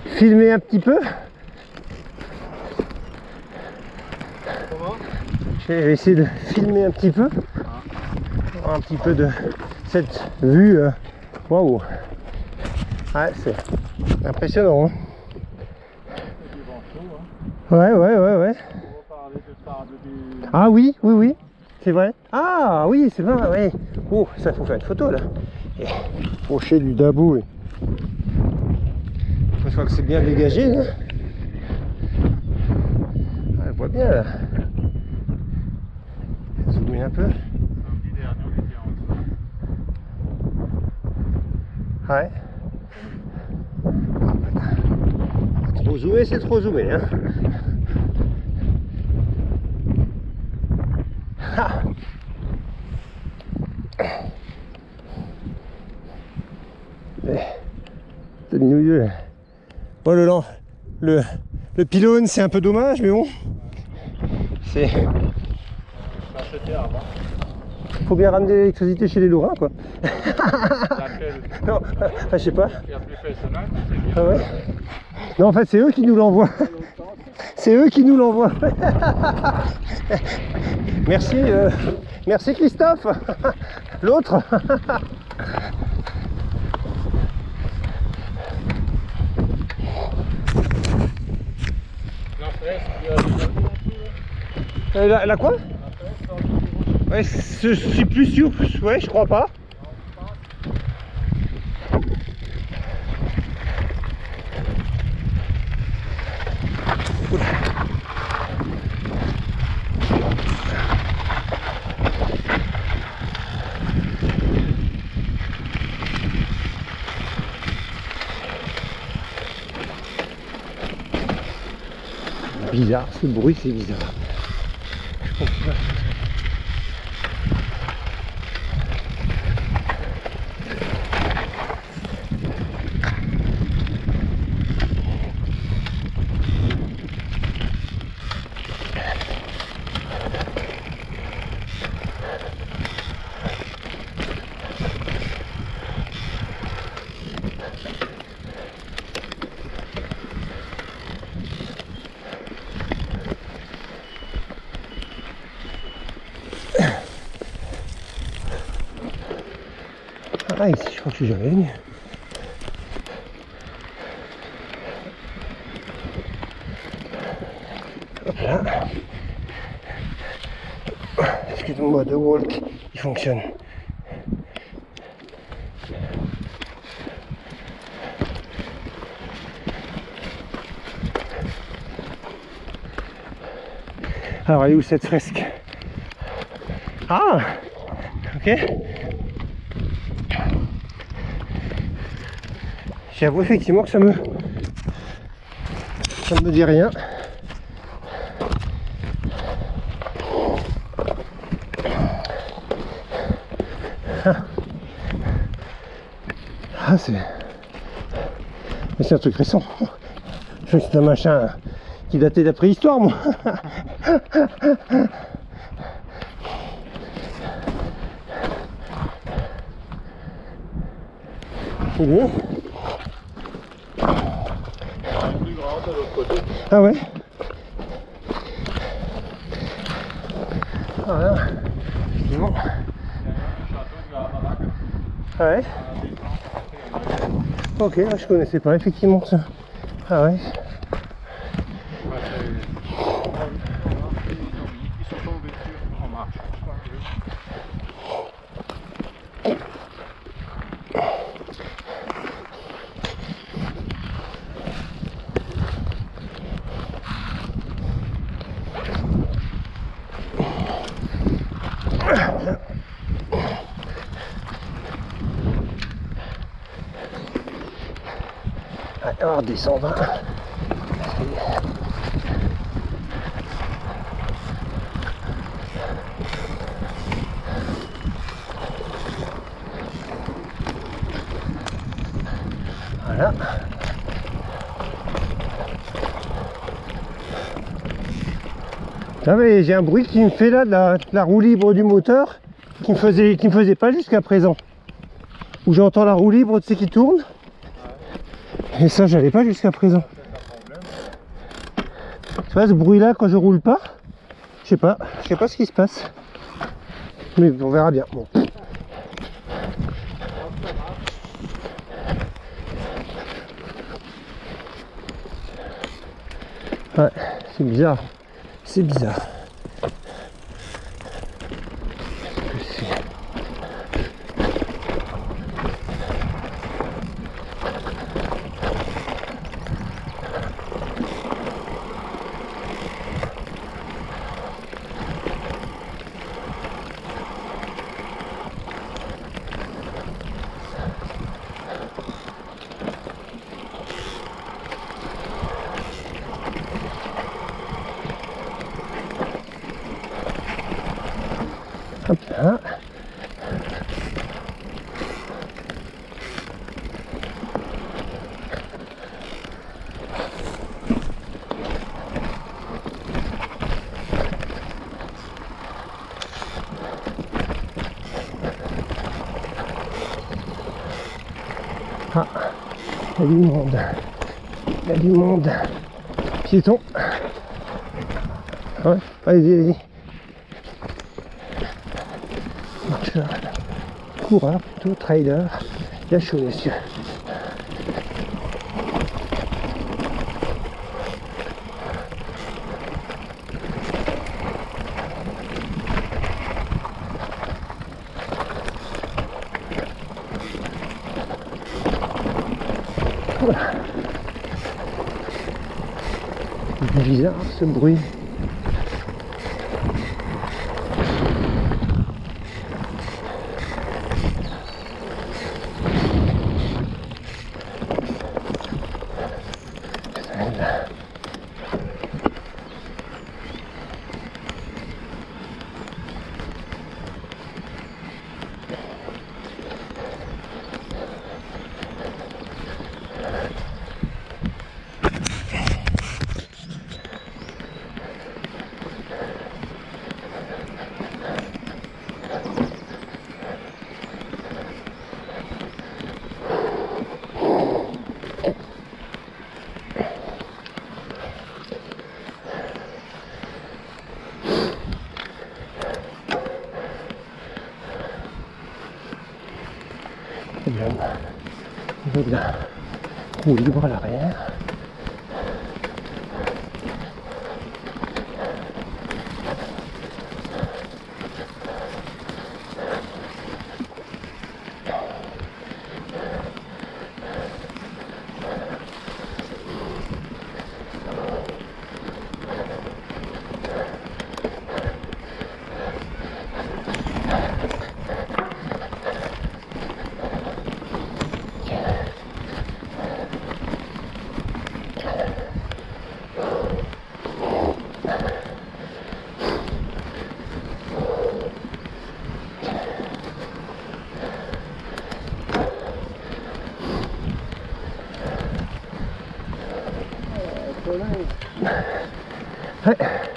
filmer un petit peu. Comment? Je vais essayer de filmer un petit peu. Un petit peu de cette vue. Waouh! Ouais, c'est impressionnant. Hein. Ouais. Ah oui, c'est vrai. Ah oui, c'est vrai, ouais. Oh, ça faut faire une photo là. Et rocher du Dabou. Je crois que c'est bien dégagé là. On voit bien là. Zoomer un peu. Ouais. Trop zoomé, c'est trop zoomé. Hein. Ah. C'est nouilleux. Bon, le pylône, c'est un peu dommage, mais bon. C'est. Faut bien ramener l'électricité chez les Lorrains, quoi. Non, je sais pas. Ah ouais. Non, en fait, c'est eux qui nous l'envoient. C'est eux qui nous l'envoient. Merci, merci Christophe. L'autre. La quoi? Ouais, je suis plus sûr. Ouais, je crois pas. Bizarre, ce bruit c'est bizarre. Je comprends pas. Ah, ici, je crois que je suis jamais venu. Hop là. Excuse-moi, de walk, il fonctionne. Alors, elle est où cette fresque? Ah, ok. J'avoue effectivement que ça me dit rien. Ah, c'est un truc récent. Je crois que c'est un machin qui datait de la préhistoire, moi. Il est ah ouais. Voilà. Effectivement. Ah ouais. Ok, je connaissais pas effectivement ça. Ah ouais. Alors descendre. Voilà. Ah mais j'ai un bruit qui me fait là de la roue libre du moteur qui me faisait pas jusqu'à présent. Où j'entends la roue libre, tu sais, qui tourne. Et ça, j'avais pas jusqu'à présent. Tu vois, ce bruit-là, quand je roule pas, je sais pas ce qui se passe. Mais on verra bien. Bon. Ouais, c'est bizarre. C'est bizarre. Hop là. Ah, il y a du monde. Il y a du monde. Piéton. Ouais, allez-y, allez-y. Marcheur, coureur, plutôt trailer. Il y a chaud, messieurs. Voilà. C'est bizarre ce bruit. Il veut bien roue libre à l'arrière. Ouais.